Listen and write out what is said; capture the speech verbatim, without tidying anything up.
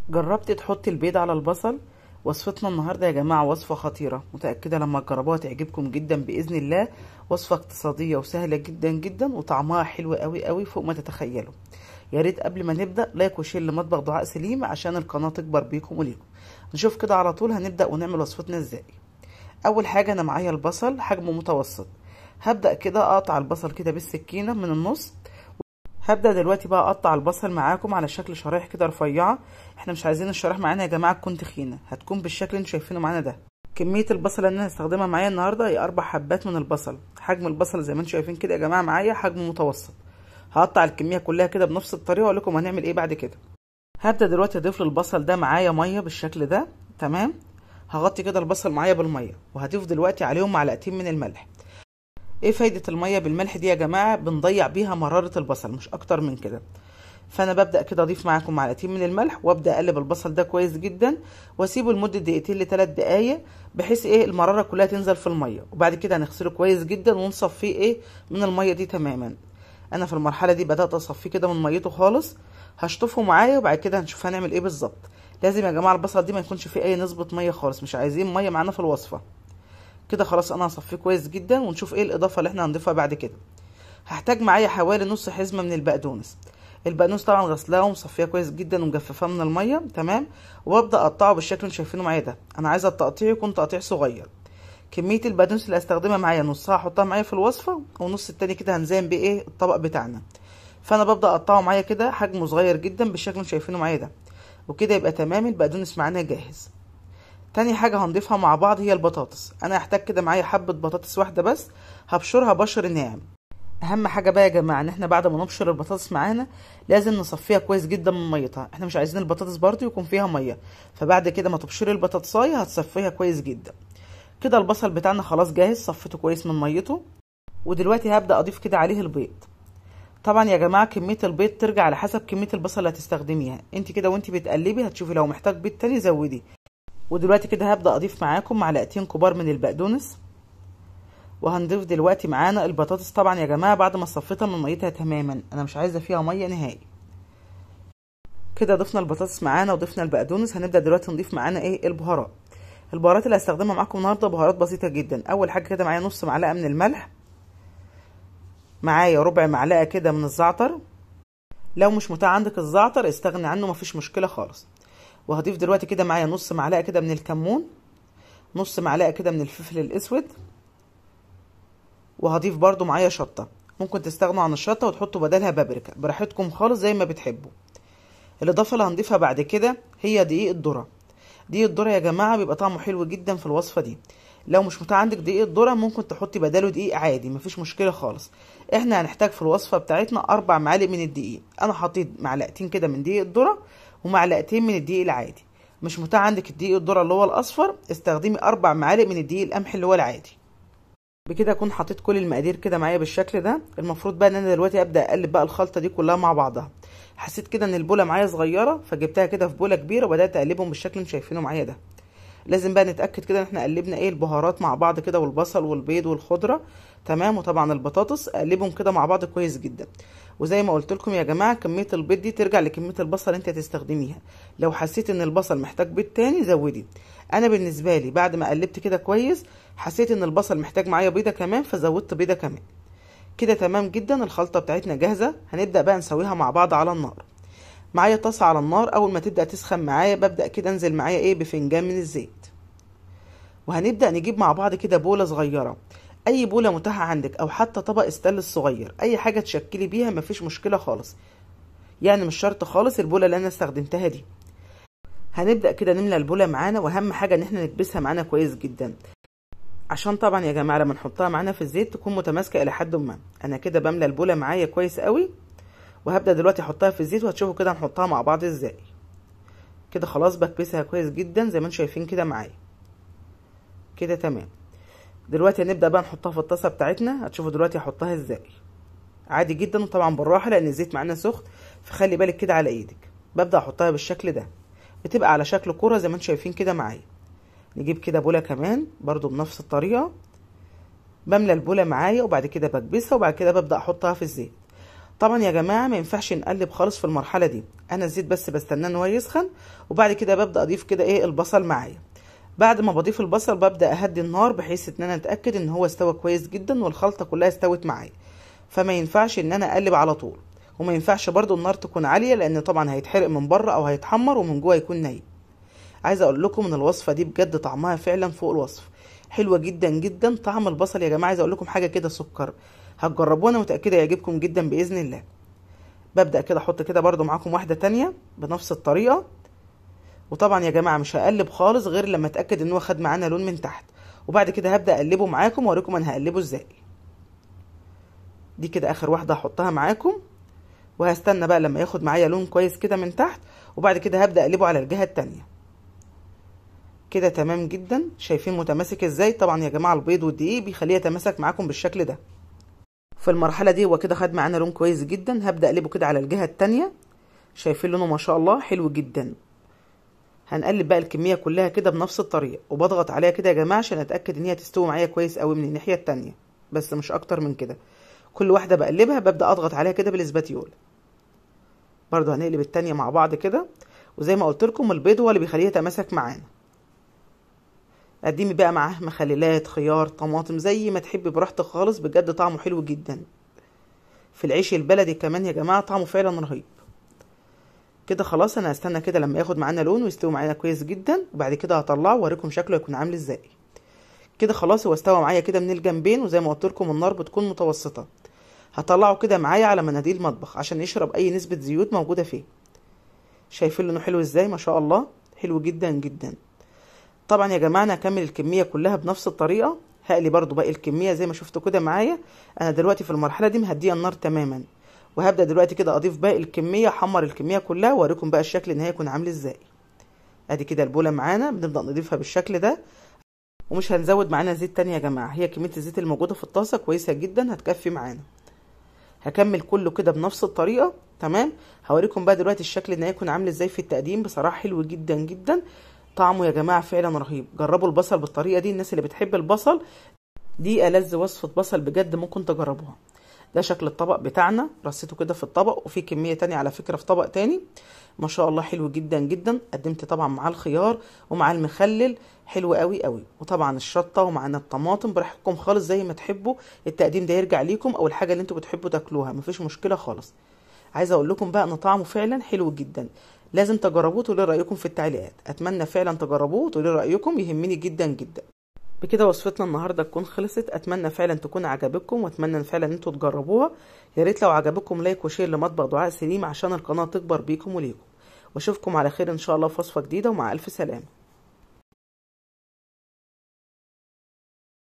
جربتي تحطي البيض على البصل؟ وصفتنا النهارده يا جماعه وصفه خطيره، متاكده لما تجربوها تعجبكم جدا باذن الله. وصفه اقتصاديه وسهله جدا جدا وطعمها حلو قوي قوي فوق ما تتخيلوا. يا ريت قبل ما نبدا لايك وشير لمطبخ دعاء سليم عشان القناه تكبر بيكم وليكم. نشوف كده على طول هنبدا ونعمل وصفتنا ازاي. اول حاجه انا معايا البصل حجمه متوسط، هبدا كده اقطع البصل كده بالسكينه من النص. هبدا دلوقتي بقى اقطع البصل معاكم على شكل شرايح كده رفيعه. احنا مش عايزين الشرايح معانا يا جماعه تكون تخينه، هتكون بالشكل اللي انتوا شايفينه معانا ده. كميه البصل اللي انا هستخدمها معايا النهارده هي اربع حبات من البصل. حجم البصل زي ما انتوا شايفين كده يا جماعه معايا حجم متوسط. هقطع الكميه كلها كده بنفس الطريقه واقول لكم هنعمل ايه بعد كده. هبدا دلوقتي اضيف للبصل ده معايا ميه بالشكل ده. تمام، هغطي كده البصل معايا بالميه وهضيف دلوقتي عليهم معلقتين من الملح. ايه فايدة المية بالملح دي يا جماعة؟ بنضيع بيها مرارة البصل مش اكتر من كده. فانا ببدأ كده اضيف معاكم معلقتين من الملح وابدأ اقلب البصل ده كويس جدا واسيبه لمدة دقيقتين لثلاث دقايق بحيث ايه المرارة كلها تنزل في المية، وبعد كده هنغسله كويس جدا ونصفيه ايه من المية دي تماما. انا في المرحلة دي بدأت اصفيه كده من ميته خالص، هشطفه معايا وبعد كده هنشوف هنعمل ايه بالظبط. لازم يا جماعة البصل دي ما يكونش فيه اي نسبة مية خالص، مش عايزين مية معانا في الوصفة. كده خلاص انا هصفيه كويس جدا ونشوف ايه الاضافه اللي احنا هنضيفها بعد كده. هحتاج معايا حوالي نص حزمه من البقدونس. البقدونس طبعا غسلاه ومصفيه كويس جدا ومجففاه من الميه. تمام، وابدا اقطعه بالشكل اللي شايفينه معايا ده. انا عايزه التقطيع يكون تقطيع صغير. كميه البقدونس اللي هستخدمها معايا نصها هحطها معايا في الوصفه ونص التاني كده هنزين بيه ايه الطبق بتاعنا. فانا ببدا اقطعه معايا كده حجمه صغير جدا بالشكل اللي شايفينه معايا ده، وكده يبقى تمام البقدونس معانا جاهز. تاني حاجة هنضيفها مع بعض هي البطاطس. انا هحتاج كده معايا حبة بطاطس واحدة بس، هبشرها بشر ناعم. اهم حاجة بقى يا جماعة ان احنا بعد ما نبشر البطاطس معانا لازم نصفيها كويس جدا من ميتها. احنا مش عايزين البطاطس برضو يكون فيها مية، فبعد كده ما تبشري البطاطساية هتصفيها كويس جدا. كده البصل بتاعنا خلاص جاهز، صفيته كويس من ميته. ودلوقتي هبدأ اضيف كده عليه البيض. طبعا يا جماعه كميه البيض ترجع على حسب كميه البصل اللي هتستخدميها. انت كده وانت بتقلبي هتشوفي لو محتاج بيض تاني زودي. ودلوقتي كده هبدأ اضيف معاكم معلقتين كبار من البقدونس، وهنضيف دلوقتي معانا البطاطس. طبعا يا جماعه بعد ما صفيتها من ميتها تماما، انا مش عايزه فيها ميه نهائي. كده ضفنا البطاطس معانا وضفنا البقدونس. هنبدأ دلوقتي نضيف معانا ايه البهارات. البهارات اللي هستخدمها معاكم النهارده بهارات بسيطه جدا. اول حاجه كده معايا نص معلقه من الملح، معايا ربع معلقه كده من الزعتر. لو مش متاح عندك الزعتر استغني عنه مفيش مشكله خالص. وهضيف دلوقتي كده معايا نص معلقه كده من الكمون، نص معلقه كده من الفلفل الاسود، وهضيف برضو معايا شطه. ممكن تستغنوا عن الشطه وتحطوا بدلها بابريكا براحتكم خالص زي ما بتحبوا. الاضافه اللي هنضيفها بعد كده هي دقيق الذره. دقيق الذره يا جماعه بيبقى طعمه حلو جدا في الوصفه دي. لو مش متاح عندك دقيق الذره ممكن تحطي بداله دقيق عادي مفيش مشكله خالص. احنا هنحتاج في الوصفه بتاعتنا اربع معالق من الدقيق. انا حطيت معلقتين كده من دقيق الذره ومعلقتين من الدقيق العادي. مش متاح عندك الدقيق الذره اللي هو الاصفر استخدمي اربع معالق من الدقيق القمح اللي هو العادي. بكده اكون حطيت كل المقادير كده معايا بالشكل ده. المفروض بقى ان انا دلوقتي ابدا اقلب بقى الخلطه دي كلها مع بعضها. حسيت كده ان البوله معايا صغيره فجبتها كده في بوله كبيره وبدات اقلبهم بالشكل اللي شايفينه معايا ده. لازم بقى نتاكد كده ان احنا قلبنا ايه البهارات مع بعض كده والبصل والبيض والخضره. تمام، وطبعا البطاطس اقلبهم كده مع بعض كويس جدا. وزي ما قلت لكم يا جماعه كميه البيض دي ترجع لكميه البصل اللي انت هتستخدميها. لو حسيت ان البصل محتاج بيض تاني زودي. انا بالنسبه لي بعد ما قلبت كده كويس حسيت ان البصل محتاج معايا بيضه كمان فزودت بيضه كمان. كده تمام جدا، الخلطه بتاعتنا جاهزه. هنبدا بقى نسويها مع بعض على النار. معايا طاسه على النار، اول ما تبدا تسخن معايا ببدا كده انزل معايا ايه بفنجان من الزيت. وهنبدأ نجيب مع بعض كده بولة صغيرة، اي بولة متاحة عندك او حتى طبق استانلس صغير، اي حاجة تشكلي بيها مفيش مشكلة خالص. يعني مش شرط خالص البولة اللي انا استخدمتها دي. هنبدأ كده نملى البولة معانا، واهم حاجة ان احنا نكبسها معانا كويس جدا عشان طبعا يا جماعة لما نحطها معانا في الزيت تكون متماسكة الى حد ما. انا كده بملى البولة معايا كويس قوي، وهبدأ دلوقتي احطها في الزيت وهتشوفوا كده هنحطها مع بعض ازاي. كده خلاص بكبسها كويس جدا زي ما انتم شايفين كده معايا. كده تمام. دلوقتي هنبدا بقى نحطها في الطاسه بتاعتنا. هتشوفوا دلوقتي هحطها ازاي عادي جدا، وطبعا بالراحه لان الزيت معانا سخن فخلي بالك كده على ايدك. ببدا احطها بالشكل ده، بتبقى على شكل كوره زي ما انتم شايفين كده معايا. نجيب كده بوله كمان برضو بنفس الطريقه، بملى البوله معايا وبعد كده بكبسها وبعد كده ببدا احطها في الزيت. طبعا يا جماعه ما ينفعش نقلب خالص في المرحله دي. انا الزيت بس بستناه ان هو يسخن، وبعد كده ببدا اضيف كده ايه البصل معايا. بعد ما بضيف البصل ببدا اهدي النار بحيث ان انا اتاكد ان هو استوى كويس جدا والخلطه كلها استوت معايا. فما ينفعش ان انا اقلب على طول، وما ينفعش برضو النار تكون عاليه لان طبعا هيتحرق من بره او هيتحمر ومن جوه يكون ني. عايزه اقول لكم ان الوصفه دي بجد طعمها فعلا فوق الوصف، حلوه جدا جدا. طعم البصل يا جماعه عايزه اقول لكم حاجه كده سكر، هتجربوها انا متاكده يعجبكم جدا باذن الله. ببدا كده احط كده برضو معاكم واحده تانية بنفس الطريقه. وطبعا يا جماعه مش هقلب خالص غير لما اتاكد ان هو خد معانا لون من تحت، وبعد كده هبدا اقلبه معاكم واوريكم انا هقلبه ازاي. دي كده اخر واحده هحطها معاكم، وهستنى بقى لما ياخد معايا لون كويس كده من تحت، وبعد كده هبدا اقلبه على الجهه التانية. كده تمام جدا. شايفين متماسك ازاي؟ طبعا يا جماعه البيض والدقيق بيخليه يتماسك معاكم بالشكل ده. في المرحله دي هو كده خد معانا لون كويس جدا. هبدا اقلبه كده على الجهه التانية. شايفين لونه ما شاء الله حلو جدا. هنقلب بقى الكميه كلها كده بنفس الطريقه، وبضغط عليها كده يا جماعه عشان اتاكد ان هي تستوي معايا كويس قوي من الناحيه التانية، بس مش اكتر من كده. كل واحده بقلبها ببدا اضغط عليها كده بالاسباتيول. برضو هنقلب التانية مع بعض كده، وزي ما قلت لكم البيض هو اللي بيخليه يتماسك معانا. قدمي بقى معاه مخللات، خيار، طماطم، زي ما تحبي براحتك خالص. بجد طعمه حلو جدا. في العيش البلدي كمان يا جماعه طعمه فعلا رهيب. كده خلاص انا هستنى كده لما ياخد معانا لون ويستوي معانا كويس جدا، وبعد كده هطلعه واوريكم شكله هيكون عامل ازاي. كده خلاص هو استوى معايا كده من الجنبين، وزي ما قلت لكم النار بتكون متوسطه. هطلعه كده معايا على مناديل مطبخ عشان يشرب اي نسبه زيوت موجوده فيه. شايفين لونه حلو ازاي؟ ما شاء الله حلو جدا جدا. طبعا يا جماعه انا هكمل الكميه كلها بنفس الطريقه. هقلي برضو باقي الكميه زي ما شفتوا كده معايا. انا دلوقتي في المرحله دي مهديه النار تماما، وهبدا دلوقتي كده اضيف باقي الكميه، احمر الكميه كلها واوريكم بقى الشكل النهائي يكون عامل ازاي. ادي كده البوله معانا بنبدا نضيفها بالشكل ده، ومش هنزود معانا زيت تاني يا جماعه. هي كميه الزيت الموجوده في الطاسه كويسه جدا هتكفي معانا. هكمل كله كده بنفس الطريقه. تمام. هوريكم بقى دلوقتي الشكل النهائي يكون عامل ازاي في التقديم. بصراحه حلو جدا جدا. طعمه يا جماعه فعلا رهيب. جربوا البصل بالطريقه دي. الناس اللي بتحب البصل دي ألذ وصفه بصل بجد ممكن تجربوها. ده شكل الطبق بتاعنا. رصيته كده في الطبق، وفي كميه تانية على فكره في طبق تاني. ما شاء الله حلو جدا جدا. قدمت طبعا معاه الخيار ومعاه المخلل، حلو قوي قوي، وطبعا الشطه ومعانا الطماطم. براحتكم خالص زي ما تحبوا. التقديم ده يرجع ليكم او الحاجه اللي انتوا بتحبوا تاكلوها، مفيش مشكله خالص. عايزه اقول لكم بقى ان طعمه فعلا حلو جدا. لازم تجربوه وتقولوا رايكم في التعليقات. اتمنى فعلا تجربوه وتقولوا رايكم، يهمني جدا جدا. بكده وصفتنا النهارده تكون خلصت. اتمنى فعلا تكون عجبتكم، واتمنى فعلا ان انتوا تجربوها. يا ريت لو عجبكم لايك وشير لمطبخ دعاء سليم عشان القناه تكبر بيكم وليكم. واشوفكم على خير ان شاء الله في وصفه جديده، ومع الف سلامه.